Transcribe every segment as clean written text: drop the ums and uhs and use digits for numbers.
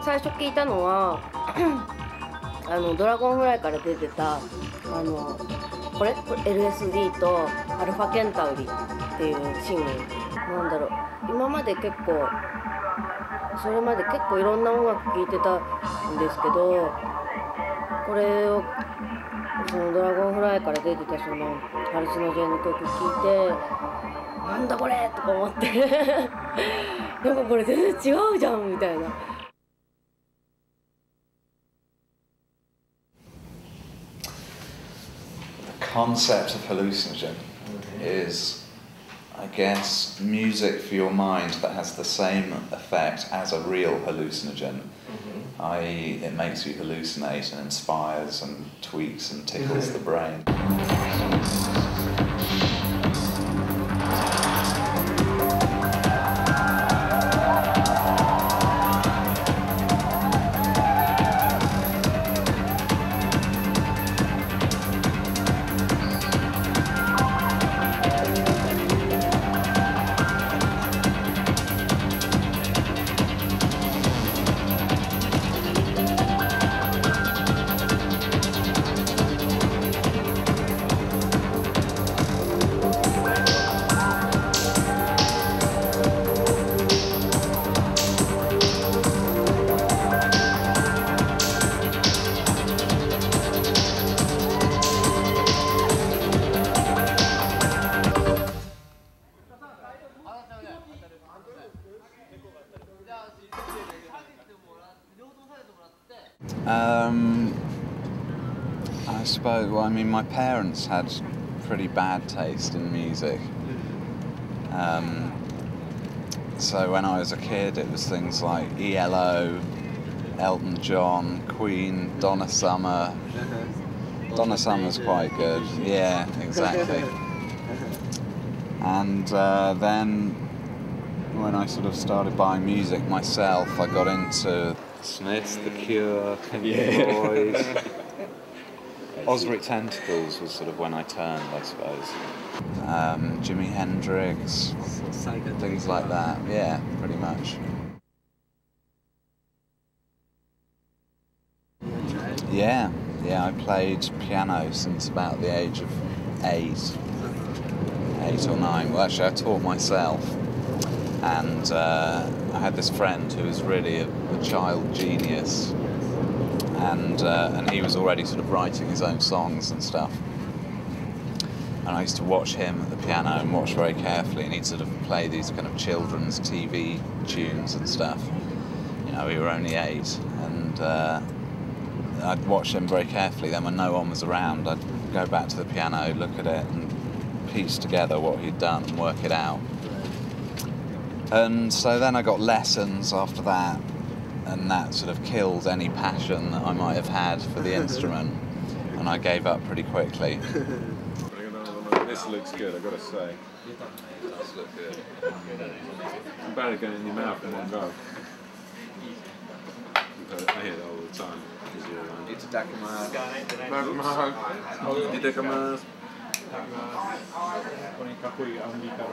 最初聞いたのはドラゴンフライから出てたこれ LSD とアルファケンタウリっていうシングルなんだろう。今まで結構それまで結構いろんな音楽聴いてたんですけど、これをそのドラゴンフライから出てたそのハルシノジェンの曲聴いて、なんだこれとか思ってなんかこれ全然違うじゃんみたいな。 The concept of hallucinogen is, I guess, music for your mind that has the same effect as a real hallucinogen. I.e., it makes you hallucinate and inspires and tweaks and tickles the brain. I suppose, well, I mean, my parents had pretty bad taste in music. So when I was a kid, it was things like ELO, Elton John, Queen, Donna Summer. Donna Summer's quite good, yeah, exactly. And then when I sort of started buying music myself, I got into Smiths, The Cure, Pink Floyd. Ozric Tentacles was sort of when I turned, I suppose. Jimi Hendrix, things like that, yeah, pretty much. Yeah, I played piano since about the age of 8 or 9. Well, actually, I taught myself, and I had this friend who was really a child genius, and he was already sort of writing his own songs and stuff. And I used to watch him at the piano and watch very carefully, and he'd sort of play these kind of children's TV tunes and stuff. You know, we were only 8, and I'd watch him very carefully. Then when no one was around, I'd go back to the piano, look at it, and piece together what he'd done and work it out. And so then I got lessons after that, and that sort of killed any passion that I might have had for the instrument, and I gave up pretty quickly. This looks good, I've got to say. It does look good. I'm barely going in your mouth in one go. I hear that all the time. It's a Dakamas. Dakamas. Con il capo di Amica,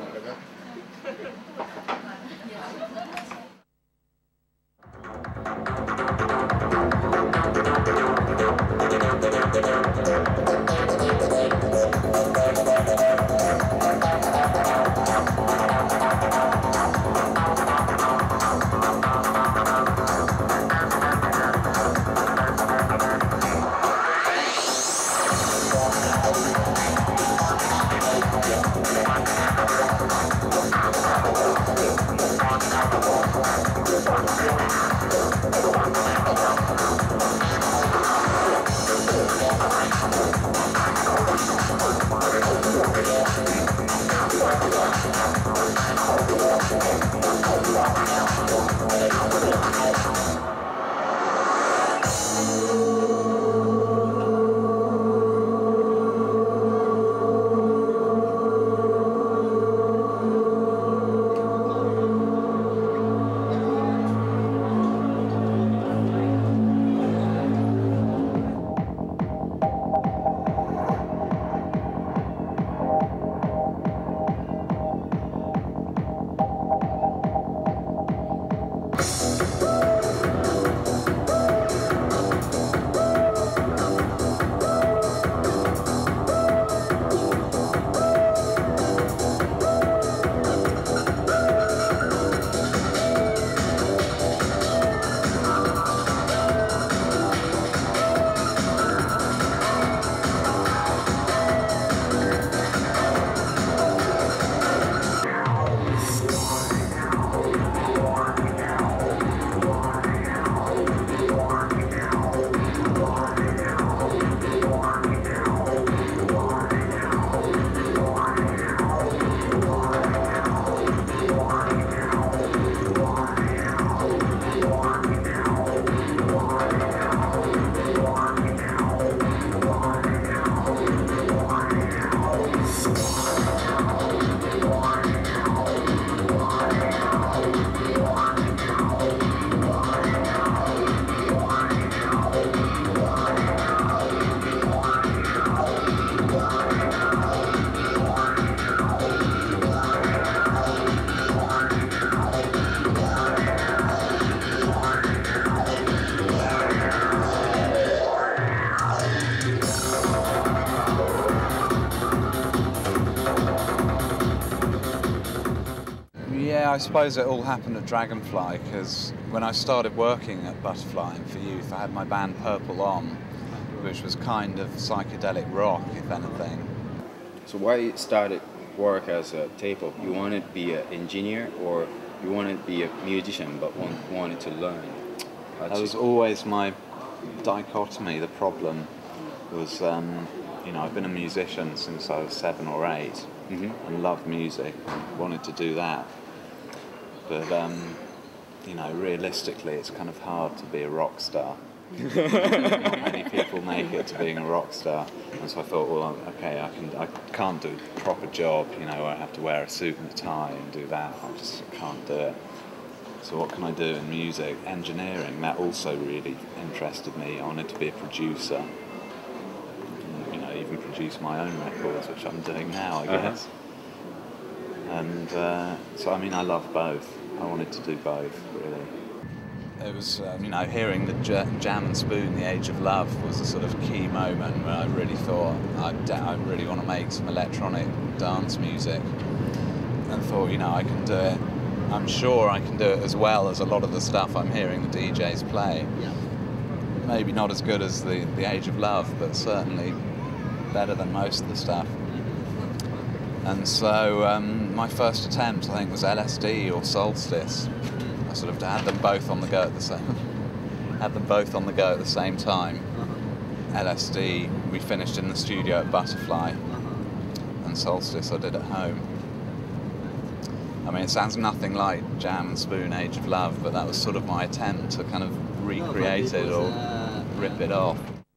Yeah, I suppose it all happened at Dragonfly, because when I started working at Butterfly and For Youth, I had my band Purple On, which was kind of psychedelic rock, if anything. So why you started work as a tape-op? You wanted to be an engineer, or you wanted to be a musician but wanted to learn? That was always my dichotomy. The problem was, you know, I've been a musician since I was 7 or 8, and loved music, and wanted to do that. But, you know, realistically, it's kind of hard to be a rock star. Not many people make it to being a rock star, and so I thought, well, okay, I can't do a proper job, you know, I have to wear a suit and a tie and do that. I just can't do it. So what can I do in music? Engineering, that also really interested me. I wanted to be a producer, you know, even produce my own records, which I'm doing now, I guess. And so, I mean, I love both. I wanted to do both, really. It was, you know, hearing the Jam and Spoon, The Age of Love, was a sort of key moment where I really thought, I really want to make some electronic dance music. And thought, you know, I can do it. I'm sure I can do it as well as a lot of the stuff I'm hearing the DJs play. Yeah. Maybe not as good as the Age of Love, but certainly better than most of the stuff. And so my first attempt, I think, was LSD or Solstice. I sort of had them both on the go at the same time. LSD we finished in the studio at Butterfly, and Solstice I did at home. I mean, it sounds nothing like Jam and Spoon, Age of Love, but that was sort of my attempt to kind of recreate it or rip it off.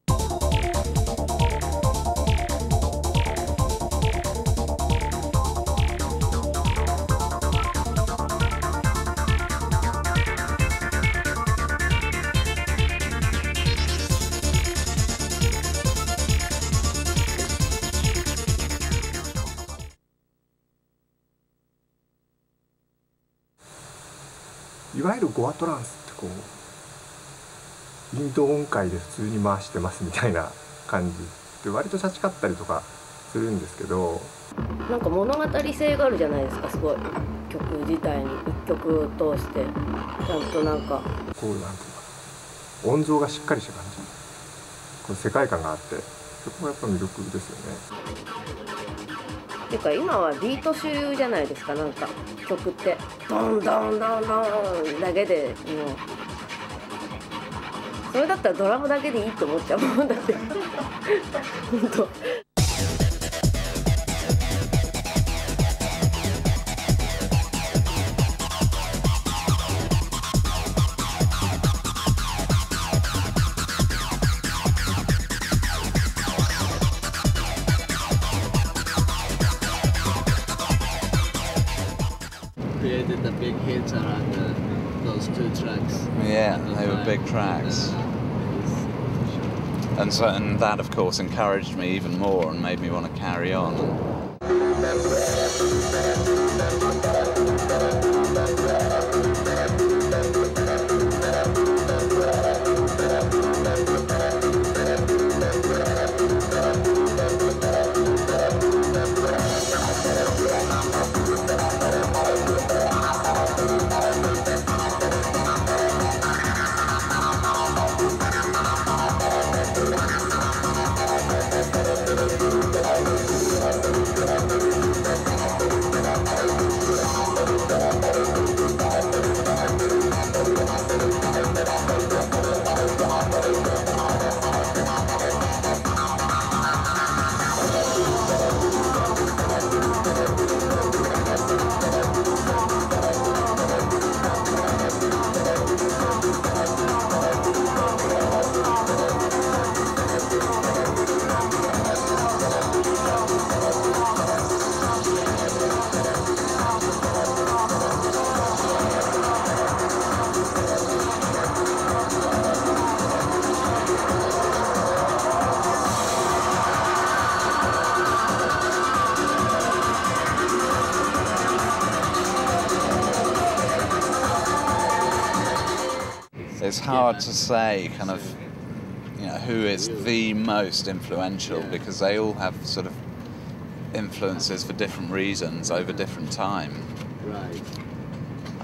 いわゆるゴアトランスってこうインド音階で普通に回してますみたいな感じで割とチャチかったりとかするんですけど、 なんか物語性があるじゃないですか、すごい曲自体に一曲を通してちゃんとなんかこうなんていうか音像がしっかりした感じ、この世界観があってそこがやっぱ魅力ですよね。 っていうか今はビート集じゃないですか、なんか曲ってドンドンドンドンだけでもうそれだったらドラムだけでいいと思っちゃうもんだって本当。 Created the big hits around those 2 tracks. Yeah, they were big tracks. And so, and that, of course, encouraged me even more and made me want to carry on. It's hard to say kind of, you know, who is the most influential, because they all have sort of influences for different reasons over different time. Right.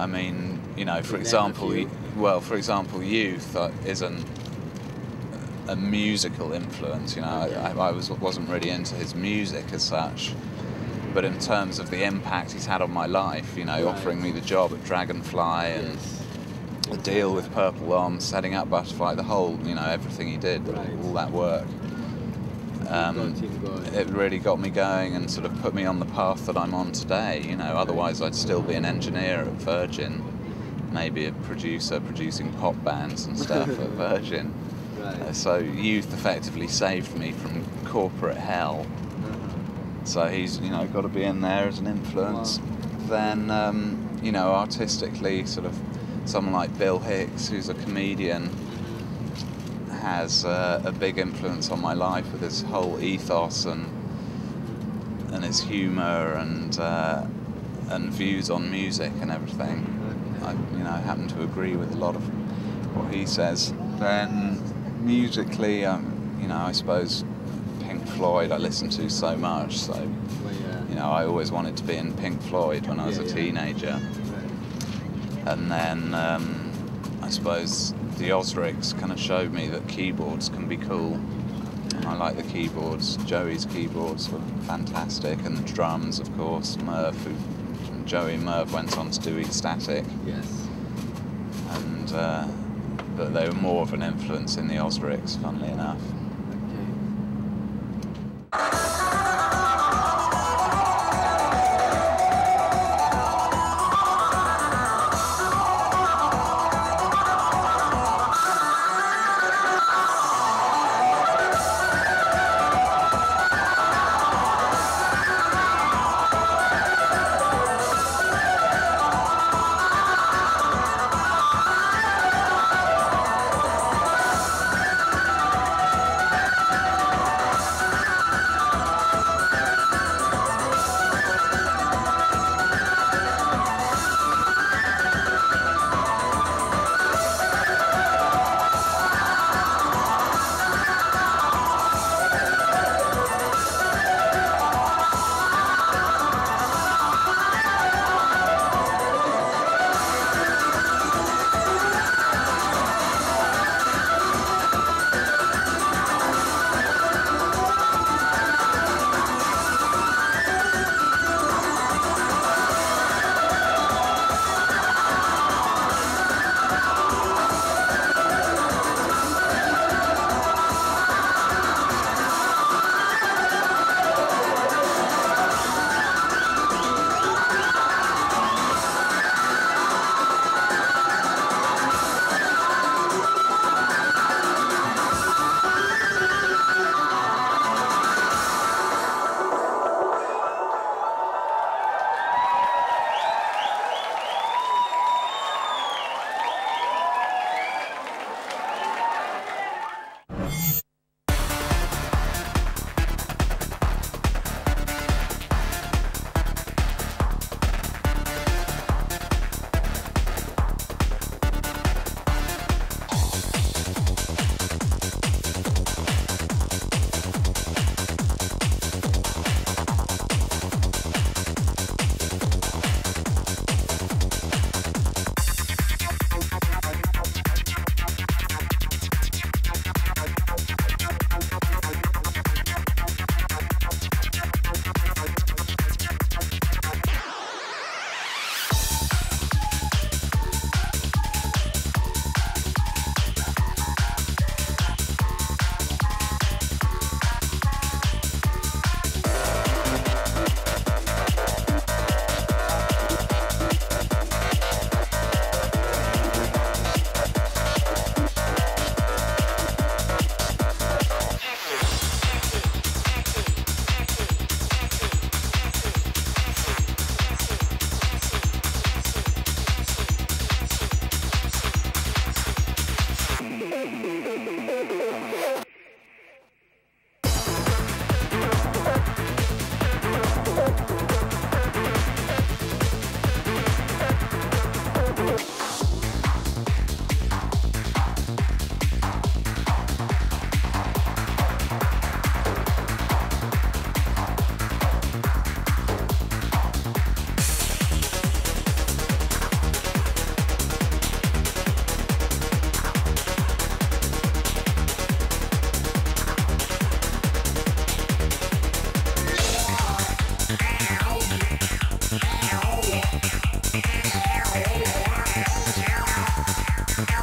I mean, you know, for You name a example, few. for example, Youth isn't a musical influence. You know, Okay. I wasn't really into his music as such, but in terms of the impact he's had on my life, you know, Right. offering me the job at Dragonfly and Yes. the deal with Purple Arm, setting up Butterfly, the whole, you know, everything he did, Right. all that work. Got him going. It really got me going and sort of put me on the path that I'm on today. You know, otherwise I'd still be an engineer at Virgin, maybe a producer producing pop bands and stuff at Virgin. Right. So Youth effectively saved me from corporate hell. So he's, you know, got to be in there as an influence. Wow. Then, you know, artistically, sort of someone like Bill Hicks, who's a comedian, has a big influence on my life with his whole ethos and his humour and views on music and everything. I, you know, happen to agree with a lot of what he says. Then musically, you know, I suppose Pink Floyd I listen to so much, so Well, yeah. you know, I always wanted to be in Pink Floyd when I was Yeah, a yeah. teenager. Right. And then I suppose the Osricks kind of showed me that keyboards can be cool. And I like the keyboards. Joey's keyboards were fantastic, and the drums, of course. Joey and Merv went on to do Ecstatic, Yes. and but they were more of an influence in the Osricks, funnily enough.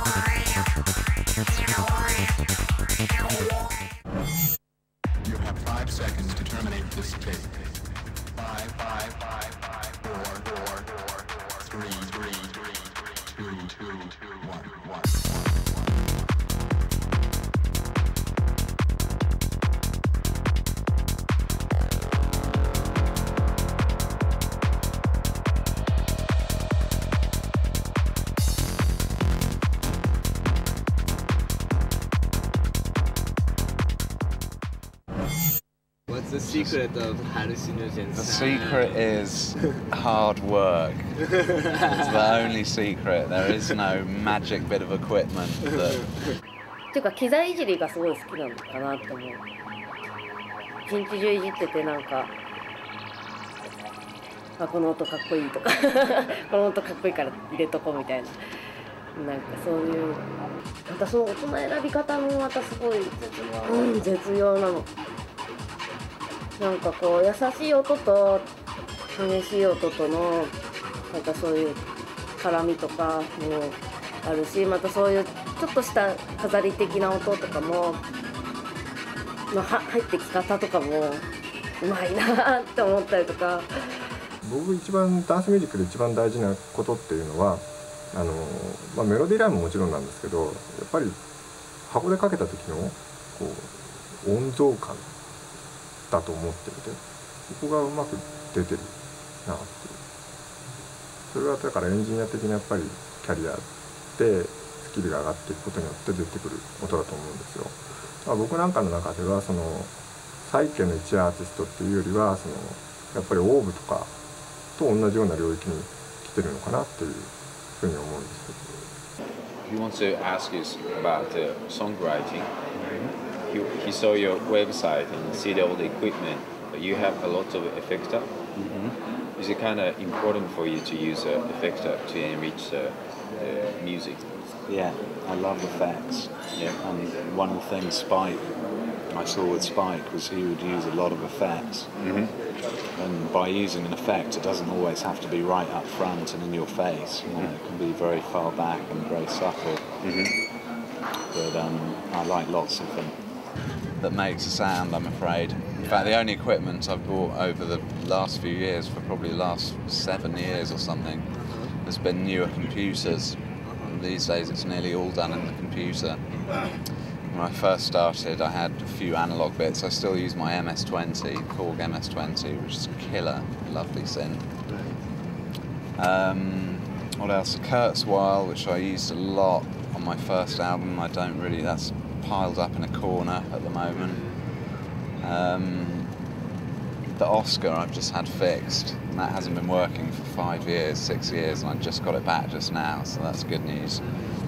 You have 5 seconds to terminate this tape. 5, 4, 3, 2, 1. What's the secret of hallucinogen The sound? secret is hard work. It's the only secret. There is no magic bit of equipment that. っていうか機材いじりがすごい好きなのかなって思う。一日中いじっててなんか、あこの音かっこいいとかこの音かっこいいから入れとこうみたいな、なんかそういうまたその音の選び方もまたすごい絶妙なの。なんかこう優しい音と激しい音とのなんかそういう絡みとかもあるし、またそういうちょっとした飾り的な音とかもの入ってき方とかもうまいなって思ったりとか。 僕一番ダンスミュージックで一番大事なことっていうのはメロディーラインももちろんなんですけど、やっぱり箱でかけた時のこう音像感だと思っていて、そこがうまく出てるなっていう。それはだからエンジニア的なやっぱりキャリアでスキルが上がっていくことによって出てくる音だと思うんですよ。僕なんかの中ではそのサイケの一アーティストっていうよりはそのやっぱりオーブとかと同じような領域に来てるのかなっていうふうに思うんですけど。 He wants to ask you about songwriting. He saw your website and see all the equipment, but you have a lot of effector. Is it kind of important for you to use an effector to enrich the music? Yeah, I love effects. Yeah. And one of the things Spike I saw with Spike was he would use a lot of effects. And by using an effect, it doesn't always have to be right up front and in your face. You know, it can be very far back and very subtle. But I like lots of them. That makes a sound, I'm afraid. In fact, the only equipment I've bought over the last few years, for probably the last 7 years or something, has been newer computers. And these days it's nearly all done in the computer. When I first started, I had a few analog bits. I still use my MS-20, Korg MS-20, which is a killer, lovely synth. What else? Kurzweil, which I used a lot on my first album. I don't really, that's piled up in a corner at the moment. The Oscar I've just had fixed, and that hasn't been working for 5 years, 6 years, and I just got it back just now, so that's good news.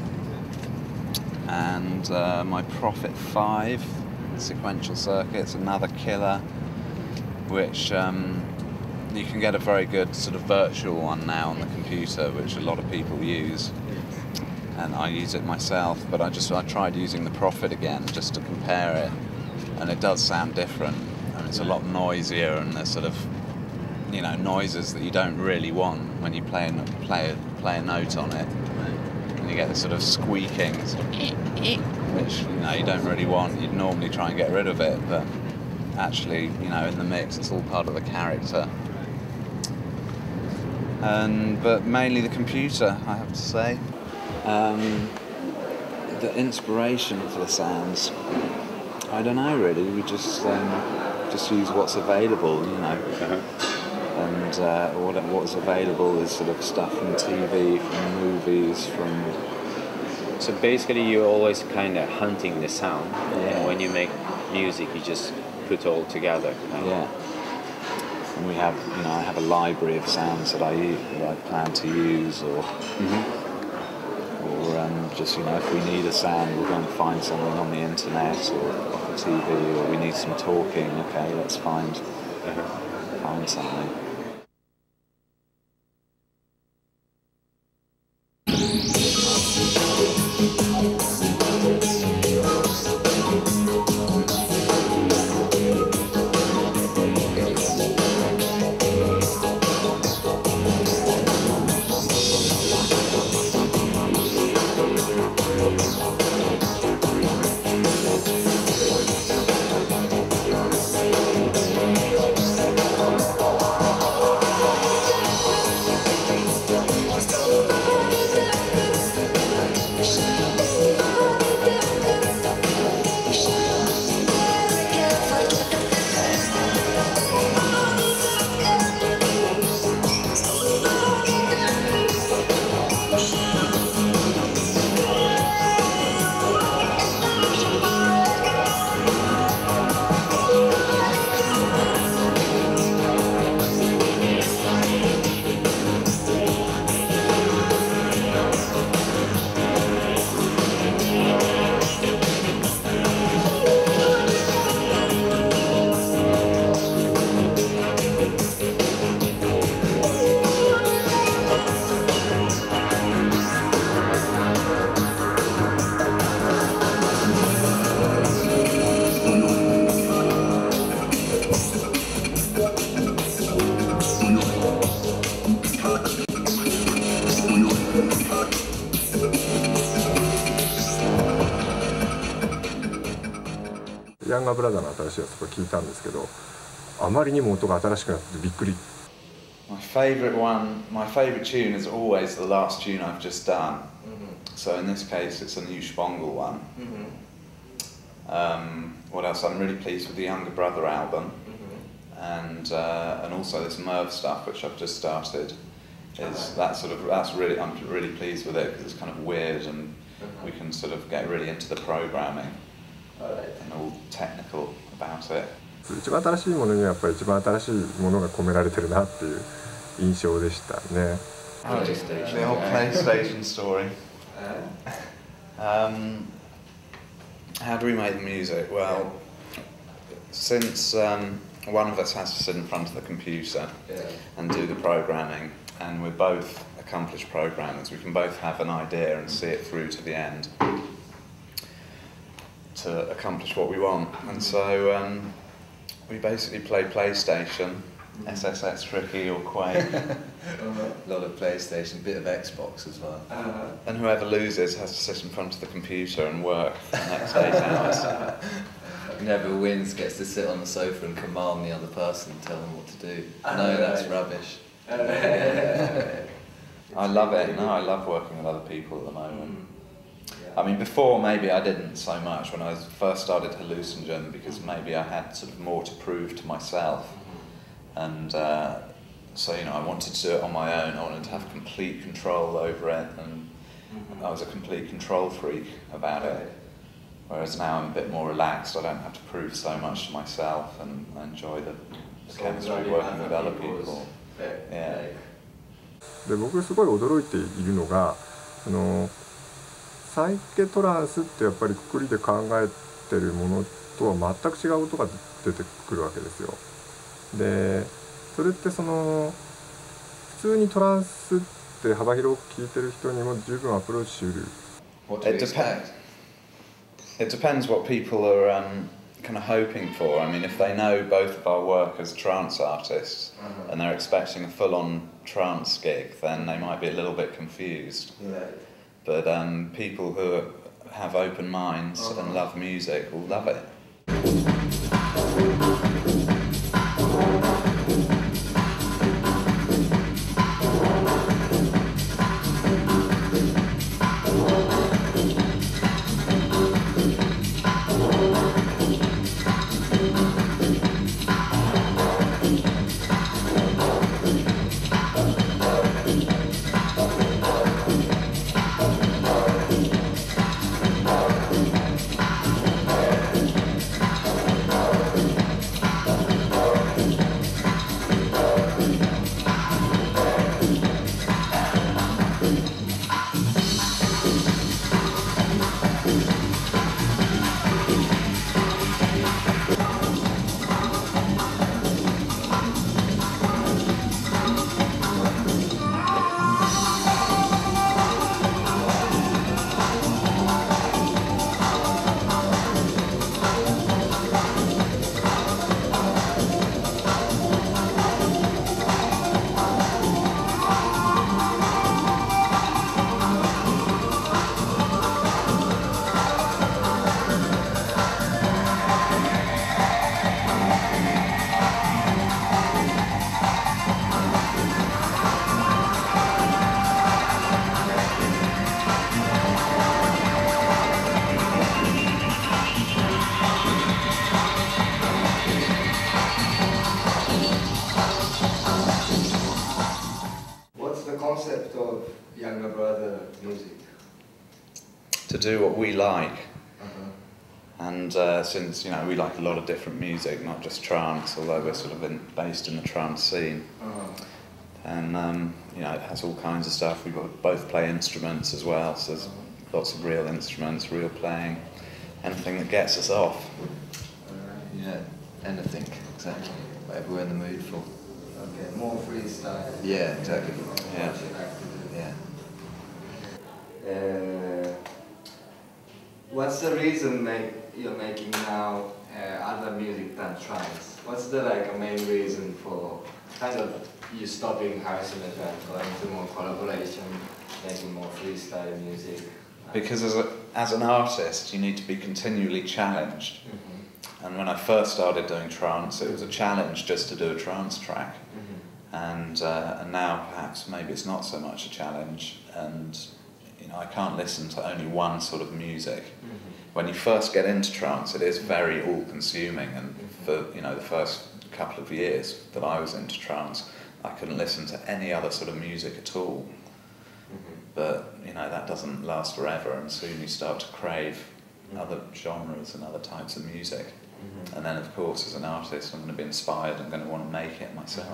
And my Prophet 5 sequential circuit's another killer, which you can get a very good sort of virtual one now on the computer, which a lot of people use, and I use it myself. But I tried using the Prophet again just to compare it, and it does sound different, and it's a lot noisier, and there's sort of, you know, noises that you don't really want when you play a note on it. You get this sort of squeaking, sort of which, you know, you don't really want. You'd normally try and get rid of it, but actually, you know, in the mix, it's all part of the character. But mainly the computer, I have to say. The inspiration for the sounds, I don't know really. We just use what's available, you know. And what's available is sort of stuff from TV, from movies, from... So basically you're always kind of hunting the sound. Yeah. When you make music, you just put all together. Yeah. And we have, you know, I have a library of sounds that I plan to use, or just, you know, if we need a sound, we'll go and find something on the internet or off the TV, or we need some talking. Okay, let's find something. ヤンガーブラザーの新しいやつとか聞いたんですけど、あまりにも音が新しくなってびっくり。 My favourite tune is always the last tune I've just done. So in this case, it's a new Spongle one. What else? I'm really pleased with the Younger Brother album, and also this Merv stuff, which I've just started. I'm really pleased with it because it's kind of weird, and we can sort of get really into the programming and all technical about it. 一番新しいものにはやっぱり一番新しいものが込められてるなっていう印象でしたね。 The whole PlayStation story. How do we make the music? Well, since one of us has to sit in front of the computer and do the programming, and we're both accomplished programmers, we can both have an idea and see it through to the end to accomplish what we want. And so we basically play PlayStation, SSX Tricky or Quake. A lot of PlayStation, bit of Xbox as well. And whoever loses has to sit in front of the computer and work for the next 8 hours. Whoever wins gets to sit on the sofa and command the other person and tell them what to do. No, that's rubbish. I love it. No, I love working with other people at the moment. I mean, before maybe I didn't so much when I first started Hallucinogen, because maybe I had sort of more to prove to myself. And so, you know, I wanted to do it on my own. I wanted to have complete control over it, and I was a complete control freak about it. Whereas now I'm a bit more relaxed. I don't have to prove so much to myself, and I enjoy the chemistry working with other people. Yeah. で、僕すごい驚いているのが、サイケトランスってやっぱりくくりで考えてるものとは全く違う音が出てくるわけですよ。で、それって普通にトランスって幅広く聴いてる人にも十分アプローチしうる。 It depends what people are kind of hoping for. I mean, if they know both of our work as trance artists and they're expecting a full-on trance gig, then they might be a little bit confused. But people who have open minds and love music will love it. to do what we like. And since we like a lot of different music, not just trance, although we're sort of based in the trance scene, and it has all kinds of stuff. We both play instruments as well, so there's lots of real instruments, real playing, anything that gets us off. Yeah, anything, exactly. Whatever we're in the mood for. Okay, more freestyle. Yeah, exactly. Yeah. What's the reason you're making now other music than trance? What's the main reason for kind of you stopping Harrison and going to more collaboration, making more freestyle music? Because as an artist, you need to be continually challenged. And when I first started doing trance, it was a challenge just to do a trance track. And now perhaps maybe it's not so much a challenge, and I can't listen to only one sort of music. When you first get into trance, it is very all-consuming, and for the first couple of years that I was into trance, I couldn't listen to any other sort of music at all. But that doesn't last forever, and soon you start to crave other genres and other types of music. And then, of course, as an artist, I'm going to be inspired. I'm going to want to make it myself.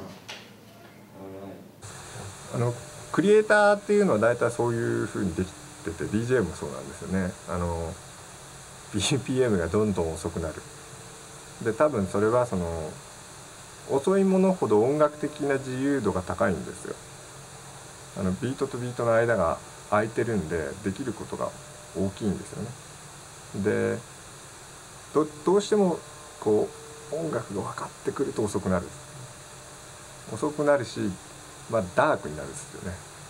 クリエイターっていうのは大体そういう風にできてて、 DJ もそうなんですよね。BPM がどんどん遅くなる。で、多分それは遅いものほど音楽的な自由度が高いんですよ。ビートとビートの間が空いてるんで、できることが大きいんですよね。で、どうしても音楽が分かってくると遅くなる。遅くなるし、ダークになるんですよね。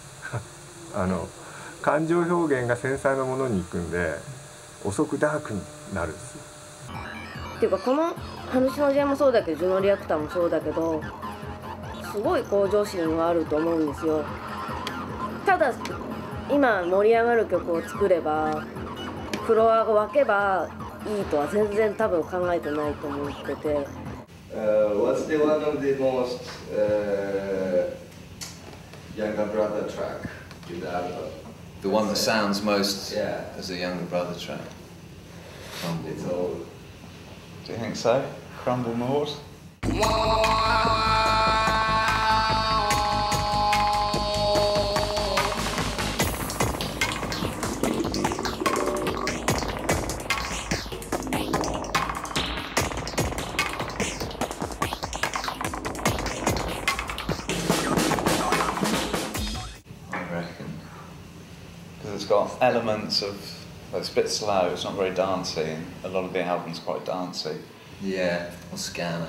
感情表現が繊細なものに行くんで、遅くダークになるんですよ。 っていうか、このハルシノジェンもそうだけど、ジュノリアクターもそうだけど、すごい向上心はあると思うんですよ。ただ今盛り上がる曲を作れば、フロアを分けばいいとは全然多分考えてないと思ってて。 What's the one of the most younger brother track in the album? The one that sounds most as a younger brother track. It's old. Do you think so? Crumble Mort? It's got elements of, it's a bit slow, it's not very dancey, and a lot of the album's quite dancey. Yeah, or Scanner.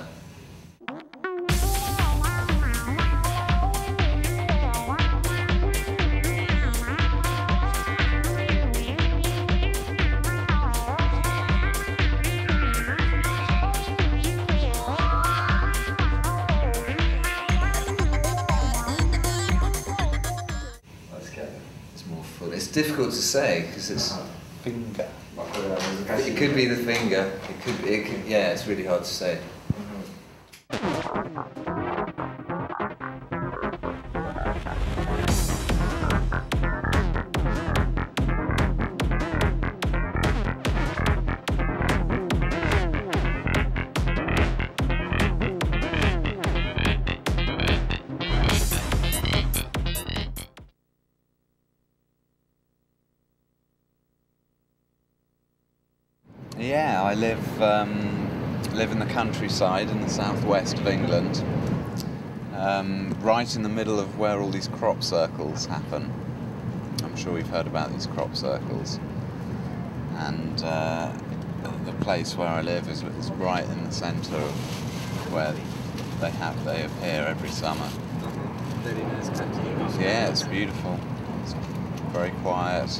It's difficult to say because it's finger. It could be the finger. It could. Yeah, it's really hard to say. Yeah, I live in the countryside in the southwest of England, right in the middle of where all these crop circles happen. I'm sure you've heard about these crop circles. And the place where I live is right in the centre of where they appear every summer. Very nice country. Yeah, it's beautiful. It's very quiet.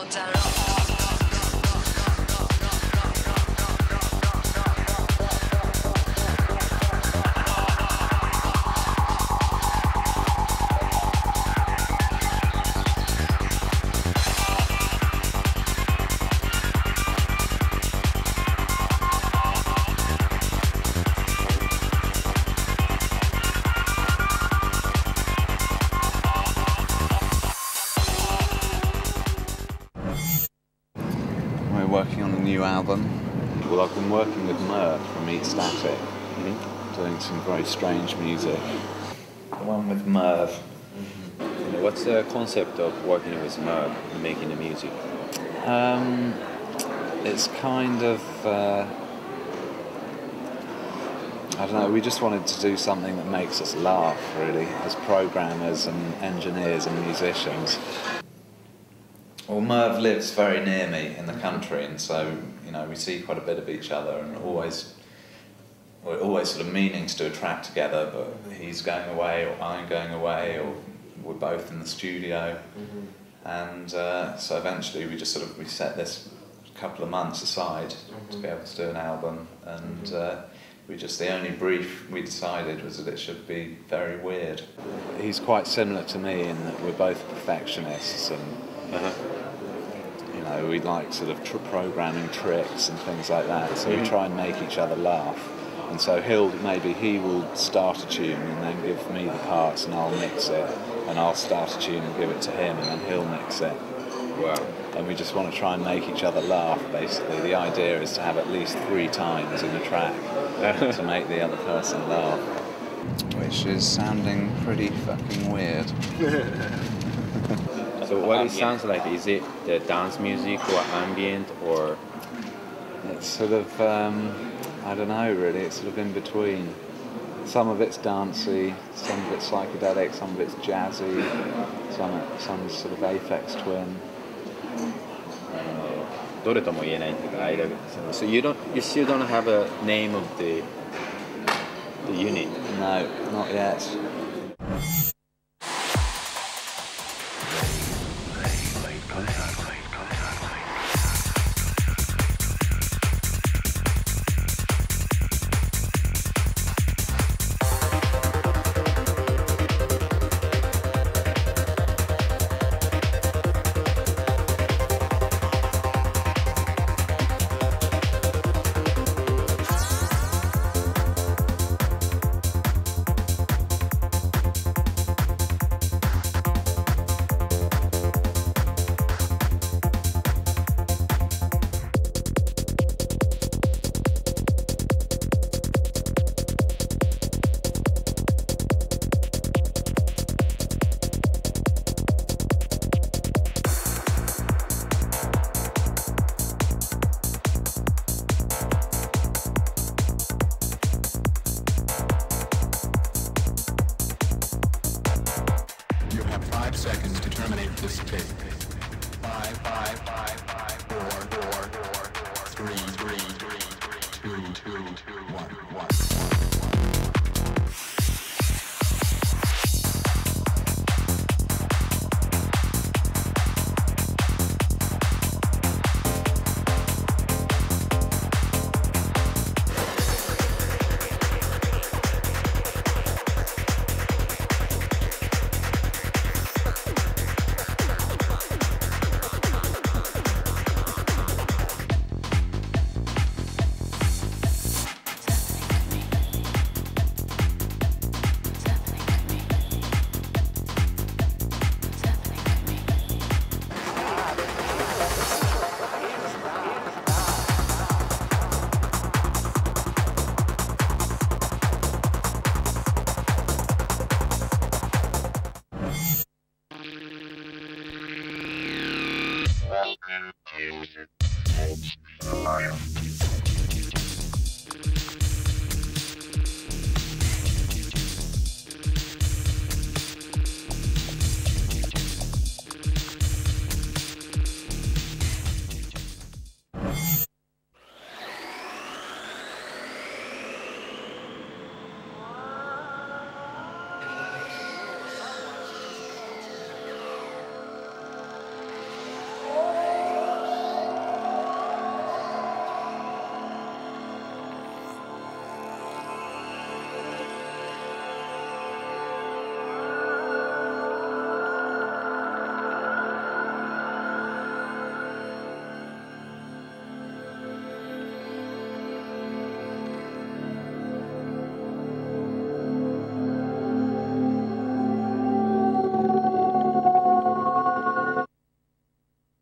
Working on a new album. Well, I've been working with Merv from Eat Static, doing some very strange music. The one with Merv. What's the concept of working with Merv and making the music? It's kind of, I don't know, we just wanted to do something that makes us laugh, really, as programmers and engineers and musicians. Well, Merv lives very near me in the country, and so, you know, we see quite a bit of each other, and we're always sort of meaning to do a track together, but he's going away, or I'm going away, or we're both in the studio. And so eventually we set this couple of months aside to be able to do an album, and the only brief we decided was that it should be very weird. He's quite similar to me in that we're both perfectionists, and you know, we like sort of programming tricks and things like that, so we try and make each other laugh. And so maybe he will start a tune and then give me the parts and I'll mix it, and I'll start a tune and give it to him and then he'll mix it. Wow. And we just want to try and make each other laugh, basically. The idea is to have at least 3 times in a track to make the other person laugh. Which is sounding pretty fucking weird. So what it sounds like, is it the dance music or ambient, or? It's sort of, I don't know really, it's sort of in between. Some of it's dancey, some of it's psychedelic, some of it's jazzy, some sort of Aphex Twin. どれとも言えないっていうか、間が。So you still don't have a name of the unit? No, not yet. You have 5 seconds to terminate this tape. 5, 5, 5, 5, 4, 4, 4, 3, 3, 3, 2, 2, 1, 1.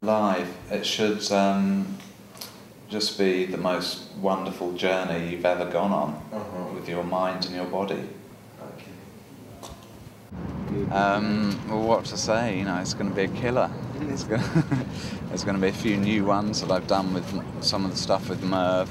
Live, it should just be the most wonderful journey you've ever gone on with your mind and your body. Well, what to say? You know, it's going to be a killer. There's going to be a few new ones that I've done with some of the stuff with Merv.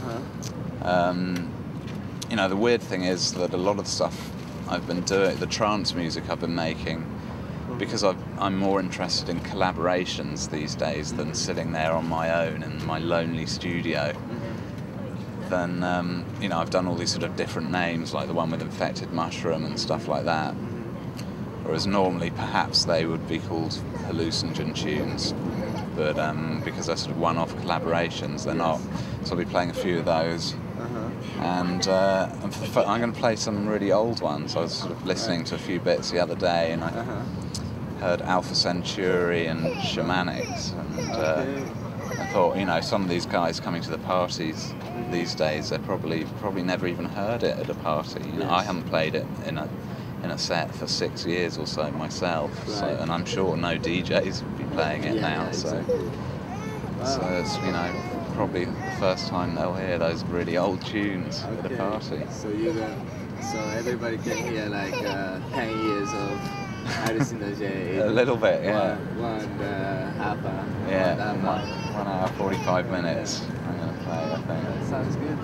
You know, the weird thing is that a lot of the stuff I've been doing, the trance music I've been making, because I'm more interested in collaborations these days than sitting there on my own in my lonely studio. Then, you know, I've done all these sort of different names, like the one with Infected Mushroom and stuff like that. Whereas normally perhaps they would be called hallucinogen tunes, but because they're sort of one-off collaborations, they're not. So I'll be playing a few of those. And I'm going to play some really old ones. I was sort of listening to a few bits the other day, and I heard Alpha Centauri and Shamanics, and I thought, you know, some of these guys coming to the parties these days, they're probably never even heard it at a party. You know, I haven't played it in a set for 6 years or so myself, so, and I'm sure no DJs would be playing it now. Exactly. So it's, you know, probably the first time they'll hear those really old tunes at a party. So so everybody can hear like 10 years of hallucinogen. A little bit, yeah. One half hour. Yeah, 1 hour 45 minutes. I'm going to play, I think. That sounds good.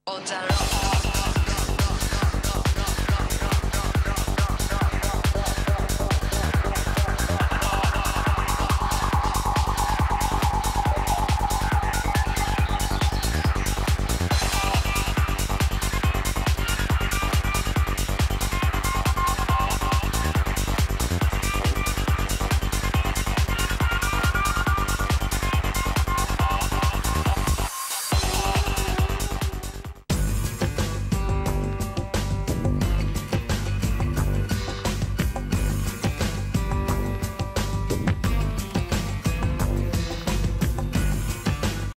On